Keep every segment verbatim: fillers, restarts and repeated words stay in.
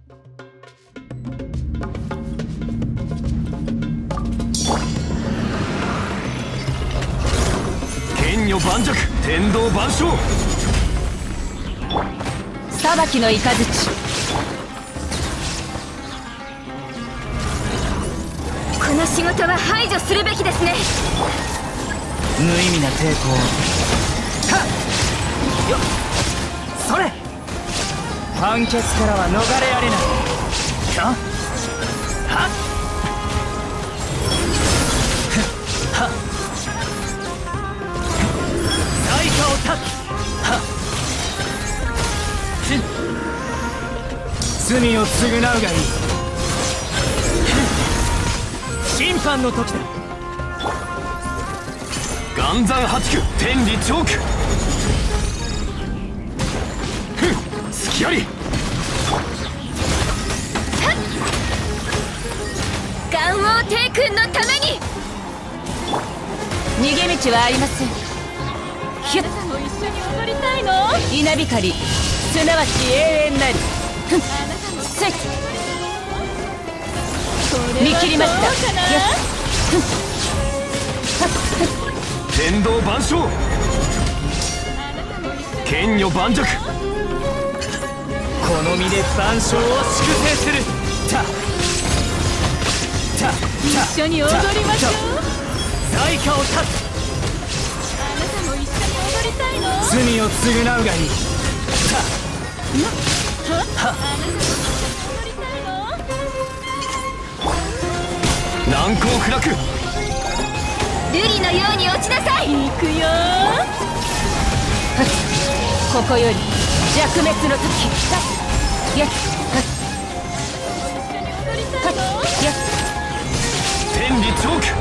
剣女盤石、天道万象。 裁きの雷。 この仕事は排除するべきですね。 無意味な抵抗。はっよっそれ。判決からは逃れられない。はっはっはっ対価を断つ。はっ罪を償うがいい。審判の時だ。 岩山八九、天理チョーク。ふん、隙あり。 岩王帝君のために。 逃げ道はありません。ヒュッ。 あなたも一緒に踊りたいの？ 稲光、すなわち永遠なり。ふん、スイッチ。見切りました。よっ。ふん、はっふん。 天道万象。剣女盤石。 この身で万象を粛清する。たたた一緒に踊りましょう。 対価を断つ。 あなたも一緒に踊りたいの？ 罪を償うがいい。たはっ踊りたいの？ 難攻不落。 瑠璃のように落ちなさい。行くよ。 ここより弱滅の時。はっやっはっ踊りたいの？ やっ。 天理チョーク。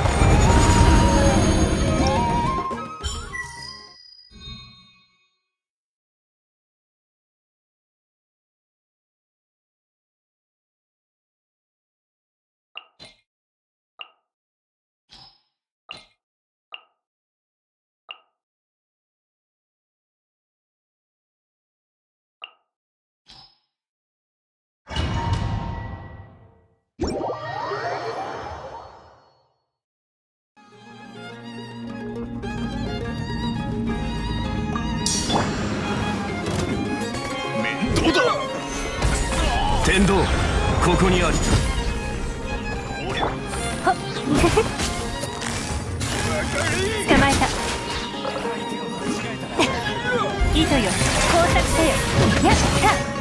面倒だ。天道、ここにあり。 捕まえた。糸よ、工作せよ。やった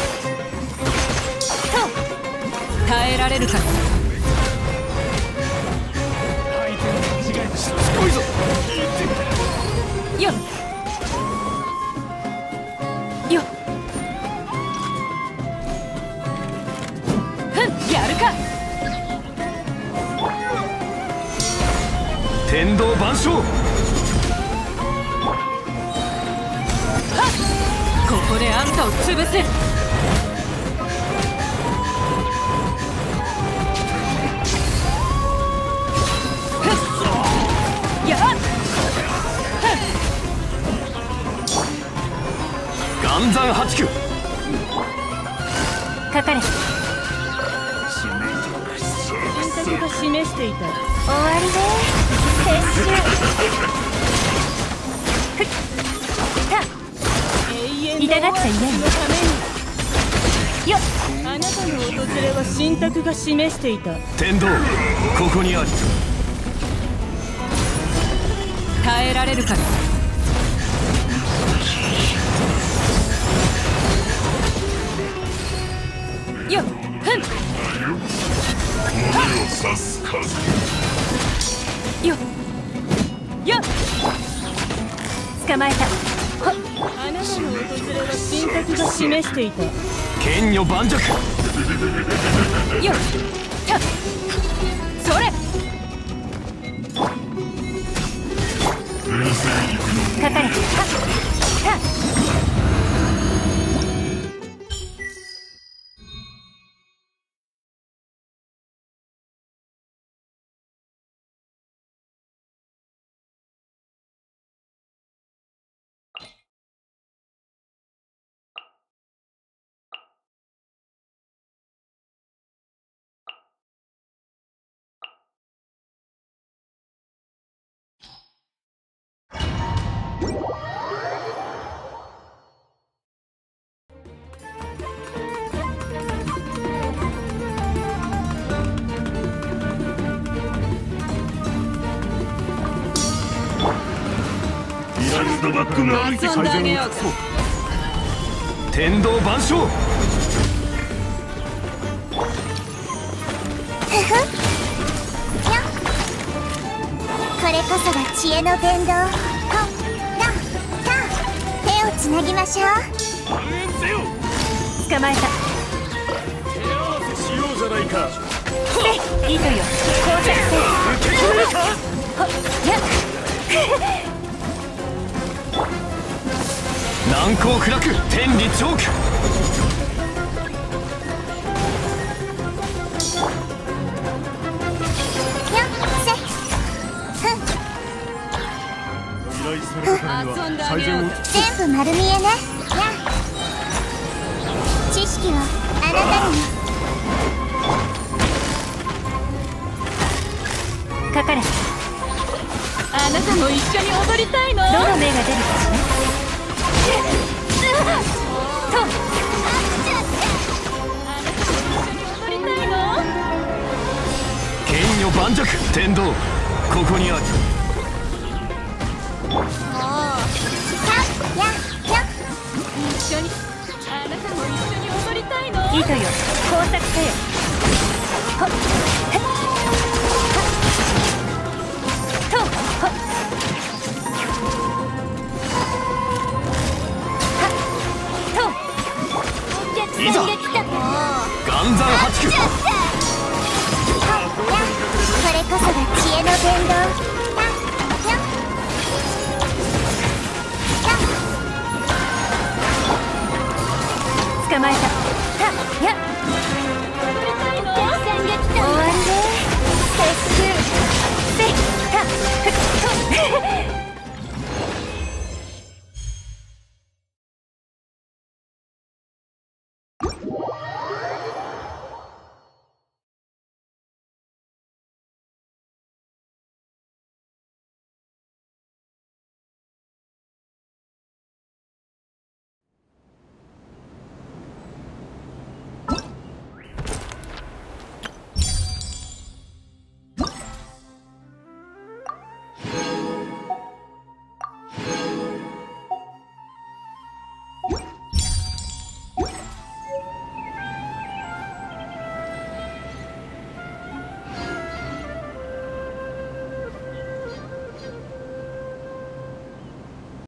と。耐えられるか。 しつこいぞ。 よっよっ。ふん、やるか。 天道万象。 ここであんたを潰す。やっ。 岩山八九。 かかれ。 選択が示していた。 終わりね。撤収。ふっ。た。 永遠の痛がっちゃいないのために。 よっ。 あなたの訪れは神託が示していた。 天道、ここにあり。 耐えられるか。よっ。ふん。よっよっ。捕まえた。はっ。 あなたの訪れは神託が示していた。 剣女盤石。 よっ。たっ。それ。かかれ。はっ。たっ。 ドバッグが遊んであげようか。 天道万象。 ふふよっ、これこそが知恵の伝道。ほらた手をつなぎましょう。 反映せよ。 捕まえた。 手合わせしようじゃないか。 糸よ、膠着せよ。 受け止めるか。 ほっやっ難攻不落、天理チョーク。 よっせふん依頼されたからには最善を。 全部丸見えね。や知識はあなたにも。 かかれ。あなたも一緒に踊りたいの。どの目が出るかしら。と踊りたいの。 剣女盤石、天道ここにある。 たやよっ一緒に。あなたも一緒に踊りたいの。糸よ、工作せよ。ほっへっとほっいざ岩山八九。 これこそが知恵の伝道。たよっ捕まえた。たやっ